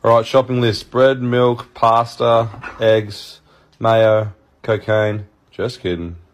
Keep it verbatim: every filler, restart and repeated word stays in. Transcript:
Alright, shopping list. Bread, milk, pasta, eggs, mayo, cocaine. Just kidding.